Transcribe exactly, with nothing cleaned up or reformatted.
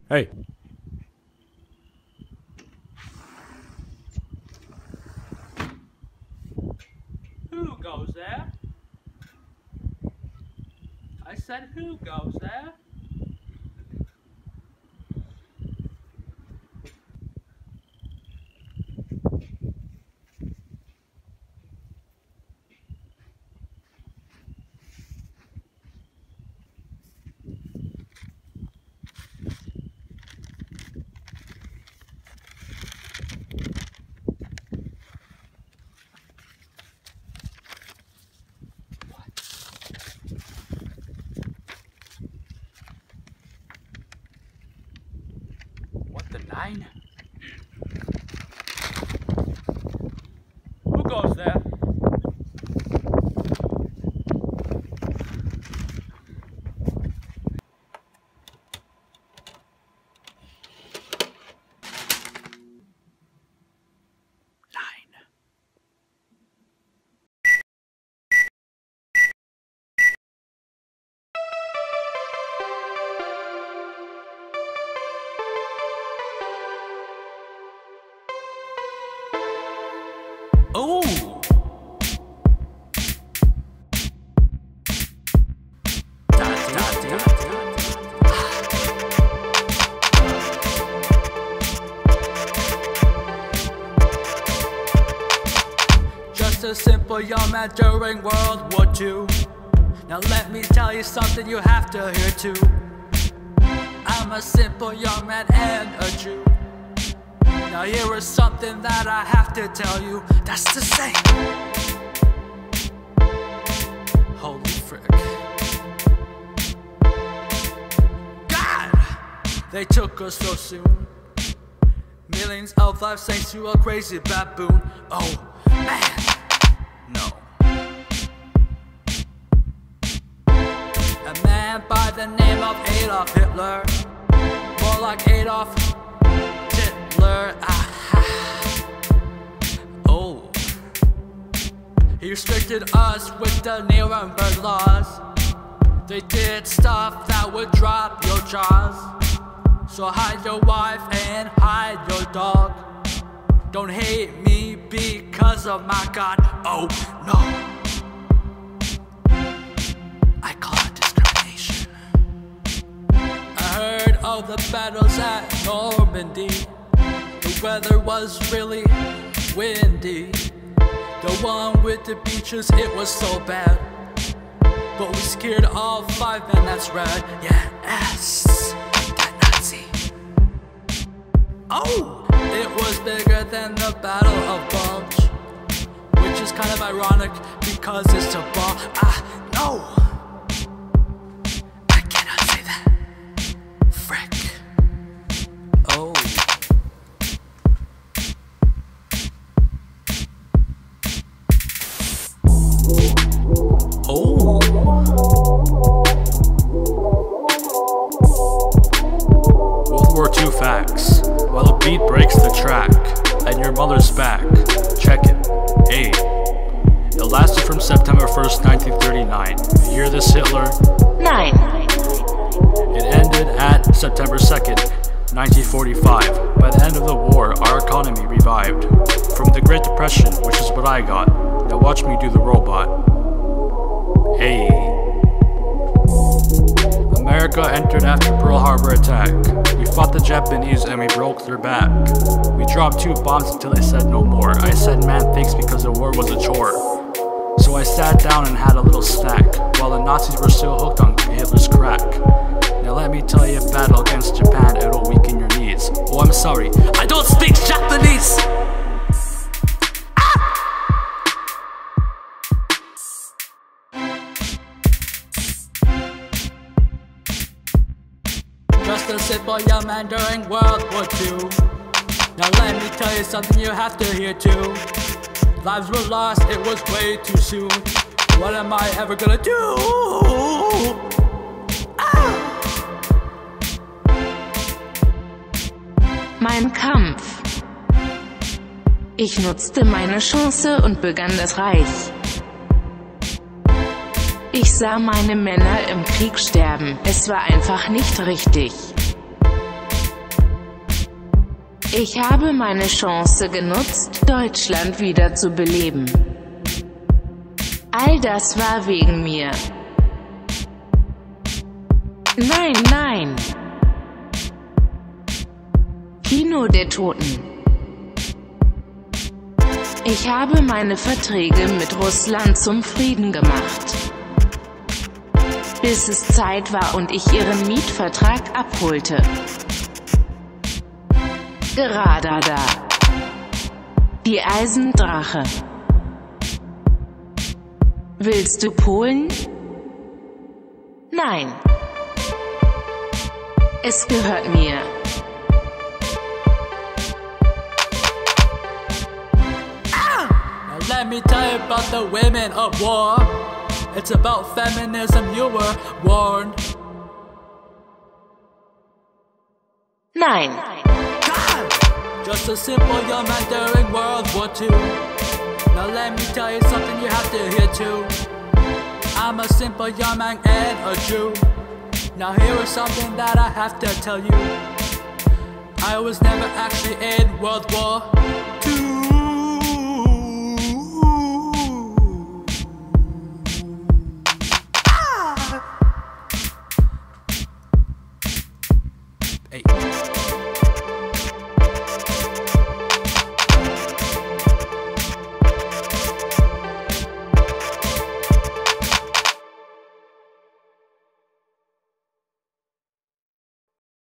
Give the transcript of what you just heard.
Hey. Who goes there? I said, who goes there? Nine? Who goes there? Oh! Just a simple young man during World War Two. Now let me tell you something you have to hear too. I'm a simple young man and a Jew. Now here is something that I have to tell you. That's to say, holy frick, God, they took us so soon. Millions of lives thanks to a crazy baboon. Oh man, no. A man by the name of Adolf Hitler, more like Adolf Ah, oh, he restricted us with the Nuremberg laws. They did stuff that would drop your jaws. So hide your wife and hide your dog. Don't hate me because of my God. Oh no, I call it discrimination. I heard of the battles at Normandy. The weather was really windy. The one with the beaches, it was so bad. But we scared all five men, that's right. Yes, that Nazi. Oh, it was bigger than the Battle of Bulge, which is kind of ironic because it's a ball. Ah, no, I cannot say that. Frick. Oh. Oh. World War Two facts. While a beat breaks the track, and your mother's back. Check it. Hey. It lasted from September first, nineteen thirty-nine. You hear this, Hitler? Nine. It ended at September second, nineteen forty-five. By the end of the war, our economy revived. From the Great Depression, which is what I got. Now watch me do the robot. Hey. America entered after Pearl Harbor attack. We fought the Japanese and we broke their back. We dropped two bombs until they said no more. I said man thanks because the war was a chore. So I sat down and had a little snack, while the Nazis were still hooked on Hitler's crack. Now let me tell you, battle against Japan, it'll weaken your knees. Oh, I'm sorry, I don't speak Japanese! Just a simple young man during World War Two. Now let me tell you something you have to hear too. Lives were lost, it was way too soon. What am I ever gonna do? Ah! Mein Kampf. Ich nutzte meine Chance und begann das Reich. Ich sah meine Männer im Krieg sterben, es war einfach nicht richtig. Ich habe meine Chance genutzt, Deutschland wieder zu beleben. All das war wegen mir. Nein, nein. Kino der Toten. Ich habe meine Verträge mit Russland zum Frieden gemacht. Bis es Zeit war und ich ihren Mietvertrag abholte. Gerade da. Die Eisendrache. Willst du Polen? Nein. Es gehört mir. Ah! Now let me tell you about the women of war. It's about feminism, you were warned. Nein. Just a simple young man during World War Two. Now let me tell you something you have to hear too. I'm a simple young man and a Jew. Now here is something that I have to tell you. I was never actually in World War.